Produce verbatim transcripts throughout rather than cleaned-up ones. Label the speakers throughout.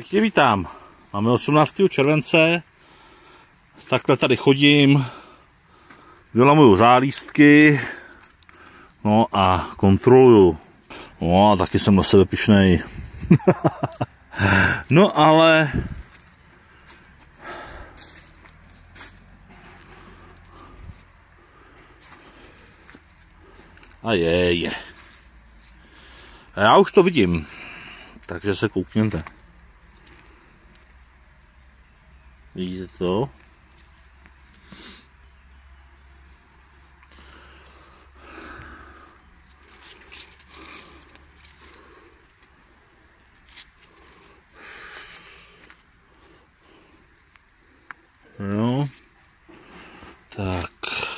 Speaker 1: Pěkně vítám. Máme osmnáctého července. Takhle tady chodím. Vylamuju zálístky. No a kontroluju. No a taky jsem na sebe pyšnej. No ale... A je, je. A já už to vidím. Takže se koukněte. Vidíte to? Jo. Tak.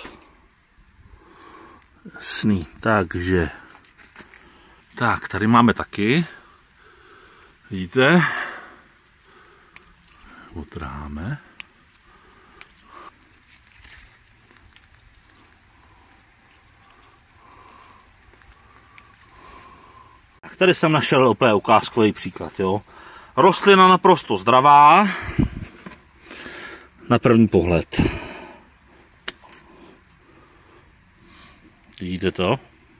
Speaker 1: Jasný. Takže. Tak, tady máme taky. Vidíte? Otrháme. Tak tady jsem našel úplně ukázkový příklad. Jo? Rostlina naprosto zdravá. Na první pohled. Vidíte to?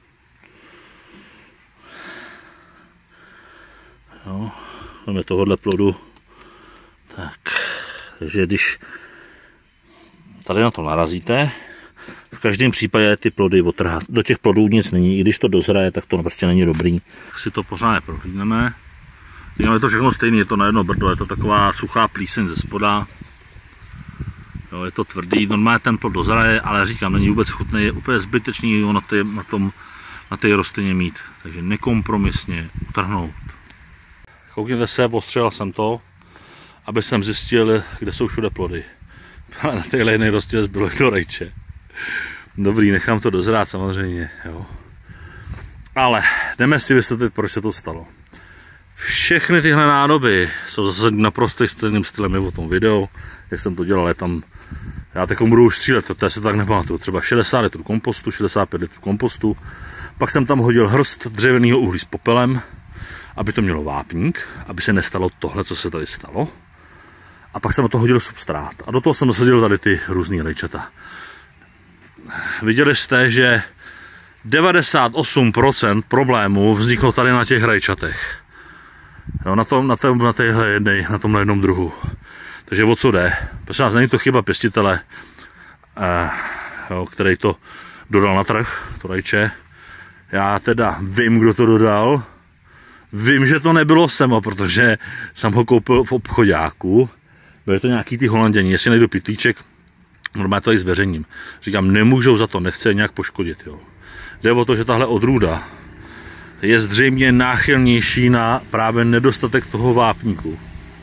Speaker 1: Jo, máme tohohle plodu. Tak, takže když tady na to narazíte, v každém případě ty plody otrhat. Do těch plodů nic není, i když to dozraje, tak to prostě není dobrý. Tak si to pořádně prohlídneme. Je to všechno stejné, je to na jedno brdo, je to taková suchá plíseň ze spoda. Jo, je to tvrdý, normálně ten plod dozraje, ale říkám, není vůbec chutný, je úplně zbytečný ho na, ty, na, tom, na té rostlině mít. Takže nekompromisně utrhnout. Koukněte se, ostřelil jsem to, aby jsem zjistil, kde jsou všude plody. Ale na téhle jedné rostlině zbylo jedno rejče. Dobrý, nechám to dozrát samozřejmě. Jo. Ale jdeme si vysvětlit, proč se to stalo. Všechny tyhle nádoby jsou zase naprosto stejným stylem, je o tom video, jak jsem to dělal, je tam, já teď budu už střílet, to se tak nepamatuju, třeba šedesát litrů kompostu, šedesát pět litrů kompostu, pak jsem tam hodil hrst dřevěného uhlí s popelem, aby to mělo vápník, aby se nestalo tohle, co se tady stalo. A pak jsem na to hodil substrát a do toho jsem dosadil tady ty různý rejčata. Viděli jste, že devadesát osm procent problémů vzniklo tady na těch rajčatech. Jo, na, tom, na, tom, na, téhle jednej, na tomhle jednom druhu. Takže o co jde? Prosím vás, není to chyba pěstitele, eh, jo, který to dodal na trh, to rajče. Já teda vím, kdo to dodal. Vím, že to nebylo Semo, protože jsem ho koupil v obchodáku. Byly to nějaký ty Holanděni, jestli najdu pitlíček, normálně to i zveřejním. Říkám, nemůžou za to, nechce nějak poškodit. Jo. Jde o to, že tahle odrůda je zřejmě náchylnější na právě nedostatek toho vápníku.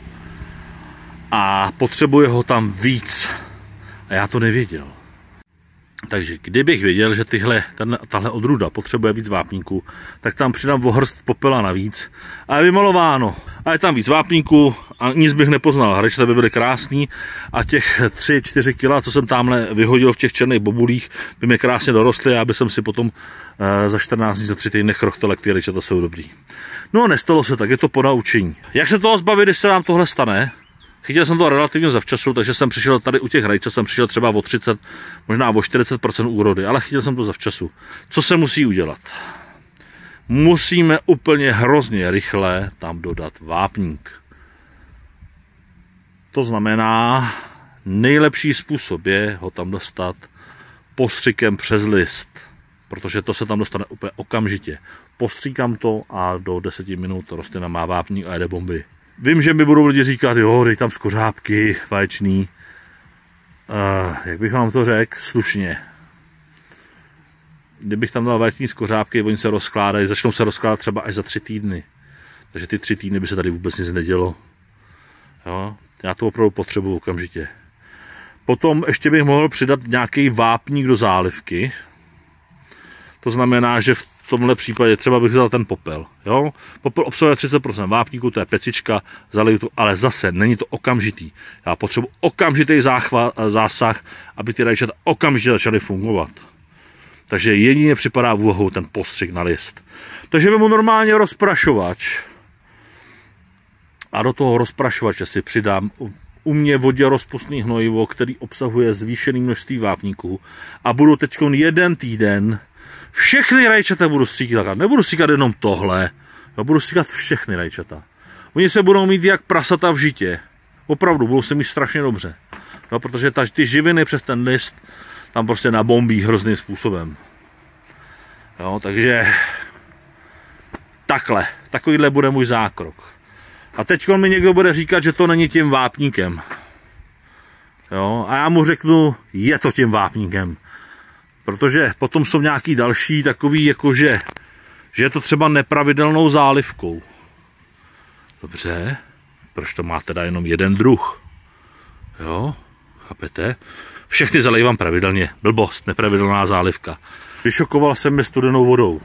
Speaker 1: A potřebuje ho tam víc. A já to nevěděl. Takže kdybych věděl, že tyhle, tahle odrůda potřebuje víc vápníku, tak tam přidám o hrst popela navíc. A je vymalováno. A je tam víc vápníku a nic bych nepoznal. Hračta by byly krásný a těch tři čtyři kila, co jsem tamhle vyhodil v těch černých bobulích, by mě krásně dorostly a aby jsem si potom e, za čtrnáct dní, za tři týdny chrochtel, ty rajčata jsou dobrý. No nestalo se tak, je to po naučení. Jak se toho zbavit, když se nám tohle stane? Chytil jsem to relativně zavčasu, takže jsem přišel tady u těch rajčat, jsem přišel třeba o třicet, možná o čtyřicet procent úrody, ale chytil jsem to zavčasu. Co se musí udělat? Musíme úplně hrozně rychle tam dodat vápník. To znamená, nejlepší způsob je ho tam dostat postřikem přes list, protože to se tam dostane úplně okamžitě. Postříkám to a do deseti minut rostlina má vápník a jede bomby. Vím, že mi budou lidi říkat, jo, dej tam skořápky, vaječný. Uh, jak bych vám to řekl? Slušně. Kdybych tam dal vaječný skořápky, oni se rozkládají, začnou se rozkládat třeba až za tři týdny. Takže ty tři týdny by se tady vůbec nic nedělo. Jo? Já to opravdu potřebuji okamžitě. Potom ještě bych mohl přidat nějaký vápník do zálivky. To znamená, že v tomhle případě třeba bych vzal ten popel. Jo? Popel obsahuje třicet procent vápníku, to je pecička, zaliju to, ale zase není to okamžitý. Já potřebuji okamžitý záchvat, zásah, aby ty rajčata okamžitě začaly fungovat. Takže jedině připadá v úvahu ten postřik na list. Takže vemu normálně rozprašovač A do toho rozprašovače si přidám u mě voděrozpustný hnojivo, který obsahuje zvýšené množství vápníků. A budu teď jeden týden všechny rajčata budu stříkat. Nebudu stříkat jenom tohle, já budu stříkat všechny rajčata. Oni se budou mít jak prasata v žitě. Opravdu, budou se mít strašně dobře. No, protože ta, ty živiny přes ten list tam prostě nabombí hrozným způsobem. Jo, takže takhle, takovýhle bude můj zákrok. A teď mi někdo bude říkat, že to není tím vápníkem. Jo, a já mu řeknu, je to tím vápníkem. Protože potom jsou nějaký další takový, jakože, že je to třeba nepravidelnou zálivkou. Dobře, proč to má teda jenom jeden druh? Jo, chápete? Všechny zalejvám pravidelně. Blbost, nepravidelná zálivka. Vyšokoval jsem je studenou vodou.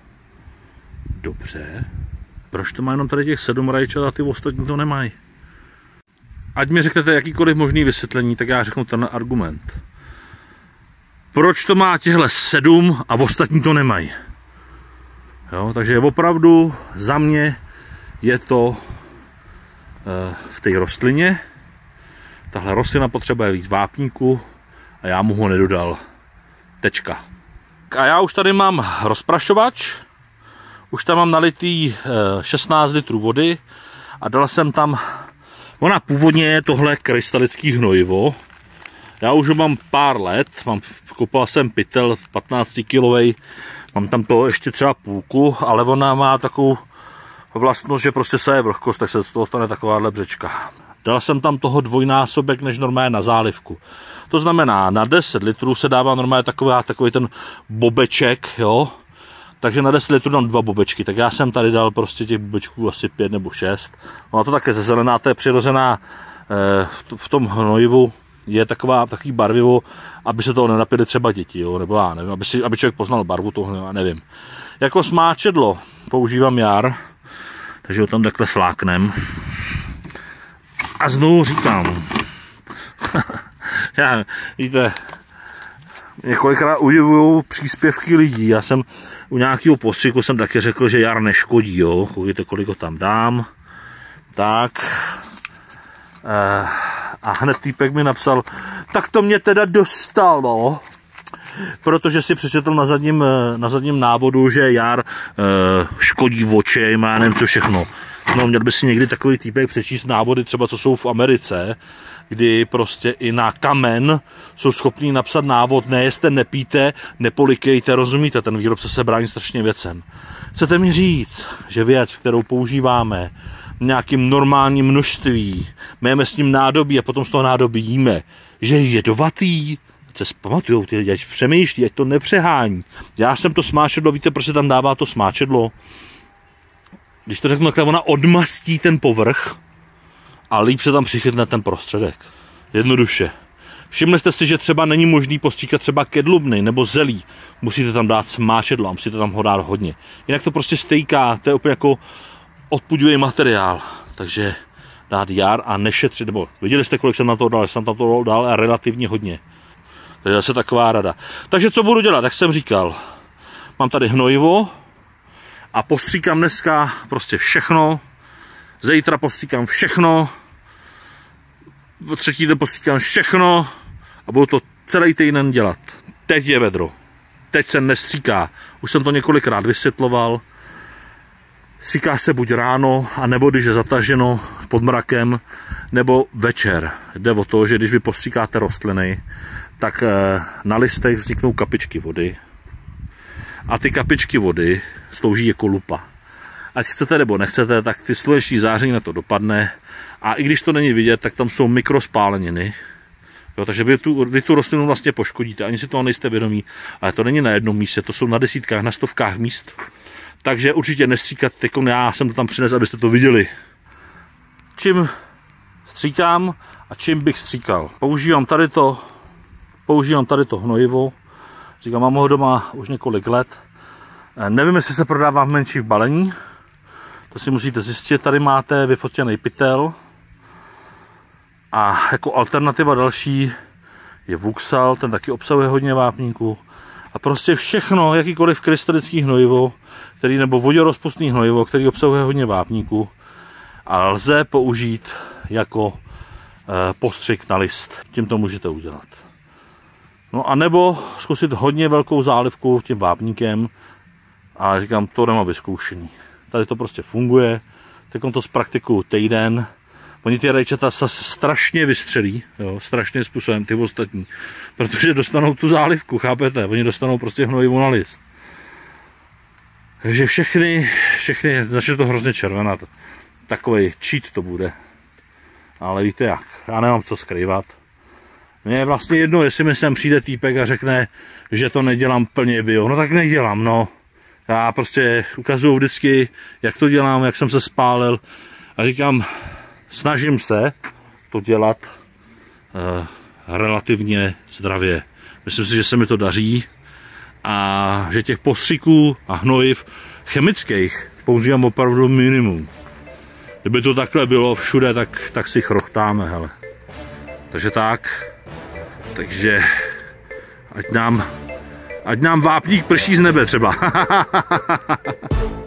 Speaker 1: Dobře, proč to má jenom tady těch sedm rajčat a ty ostatní to nemají? Ať mi řeknete jakýkoliv možný vysvětlení, tak já řeknu ten argument. Proč to má těhle sedm a ostatní to nemají? Jo, takže opravdu za mě je to e, v té rostlině. Tahle rostlina potřebuje víc vápníku a já mu ho nedodal. Tečka. A já už tady mám rozprašovač. Už tam mám nalitý šestnáct litrů vody a dal jsem tam, ona původně je tohle krystalický hnojivo. Já už ho mám pár let, mám, koupil jsem pytel patnáctikilový, mám tam toho ještě třeba půlku, ale ona má takovou vlastnost, že prostě se je vlhkost, tak se z toho stane takováhle břečka. Dal jsem tam toho dvojnásobek než normálně na zálivku. To znamená, na deset litrů se dává normálně takový, takový ten bobeček, jo. Takže na deset litrů dám dva bobečky, tak já jsem tady dal prostě těch bobečků asi pět nebo šest. No a to také zezelená, to je přirozená e, v tom hnojivu, je taková, takový barvivo, aby se toho nenapili třeba děti, jo, nebo já nevím, aby, si, aby člověk poznal barvu toho hnojiva, nevím. Jako smáčedlo používám jar, takže ho tam takhle fláknem. A znovu říkám, já, víte, několikrát udivují příspěvky lidí. Já jsem u nějakého postřiku jsem taky řekl, že jar neškodí, jo. Koukejte, kolik ho tam dám. Tak. A hned týpek mi napsal, tak to mě teda dostalo, protože si přečetl na zadním, na zadním návodu, že jar škodí oči, má nevím co všechno. No, měl by si někdy takový týpek přečíst návody, třeba co jsou v Americe, kdy prostě i na kamen jsou schopní napsat návod, nejeste, nepíte, nepolikejte, rozumíte, ten výrobce se brání strašně věcem. Chcete mi říct, že věc, kterou používáme v nějakým normálním množství, máme s ním nádobí a potom z toho nádobí jíme, že je jedovatý, se zpamatujou ty lidi, ať přemýšlí, ať to nepřehání. Já jsem to smáčedlo, víte, proč se tam dává to smáčedlo? Když to řeknu, ona odmastí ten povrch a líp se tam přichytne ten prostředek. Jednoduše. Všimli jste si, že třeba není možný postříkat třeba kedlubny nebo zelí. Musíte tam dát smáčedlo a musíte tam ho dát hodně. Jinak to prostě stejká, to je úplně jako odpudivý materiál. Takže dát jar a nešetřit, nebo viděli jste, kolik jsem na to dal, jsem tam to dal relativně hodně. To je zase taková rada. Takže co budu dělat, jak jsem říkal. Mám tady hnojivo a postříkám dneska prostě všechno. Zítra postříkám všechno. Třetí den postříkám všechno a budu to celý týden dělat. Teď je vedro. Teď se nestříká. Už jsem to několikrát vysvětloval. Stříká se buď ráno, anebo když je zataženo pod mrakem, nebo večer. Jde o to, že když vy postříkáte rostliny, tak na listech vzniknou kapičky vody. A ty kapičky vody slouží jako lupa. Ať chcete nebo nechcete, tak ty sluneční záření na to dopadne. A i když to není vidět, tak tam jsou mikrospáleniny. Jo, takže vy tu, vy tu rostlinu vlastně poškodíte, ani si toho nejste vědomí. Ale to není na jednom místě, to jsou na desítkách, na stovkách míst. Takže určitě nestříkat, teďkom já jsem to tam přinesl, abyste to viděli. Čím stříkám a čím bych stříkal. Používám tady to, používám tady to hnojivo. Říkám, mám ho doma už několik let. Nevím, jestli se prodává v menších balení. To si musíte zjistit. Tady máte vyfotěný pytel. A jako alternativa další je Vuxal, ten taky obsahuje hodně vápníků. A prostě všechno, jakýkoliv krystalický hnojivo, který, nebo voděrozpustný hnojivo, který obsahuje hodně vápníků, a lze použít jako postřik na list. Tím to můžete udělat. No a nebo zkusit hodně velkou zálivku tím vápníkem, a říkám, to nemám vyzkoušený. Tady to prostě funguje, teď to zpraktikuju týden. Oni ty rajčata se strašně vystřelí, jo, strašným způsobem, ty ostatní, protože dostanou tu zálivku, chápete? Oni dostanou prostě hnojivu na list. Takže všechny, všechny, začne to hrozně červená, takovej cheat to bude. Ale víte jak, já nemám co skrývat. Mně je vlastně jedno, jestli mi sem přijde týpek a řekne, že to nedělám plně bio. No tak nedělám, no. Já prostě ukazuju vždycky, jak to dělám, jak jsem se spálil. A říkám, snažím se to dělat uh, relativně zdravě. Myslím si, že se mi to daří. A že těch postřiků a hnojiv chemických používám opravdu minimum. Kdyby to takhle bylo všude, tak, tak si chrochtáme, hele. Takže tak. Takže ať nám, ať nám vápník prší z nebe třeba.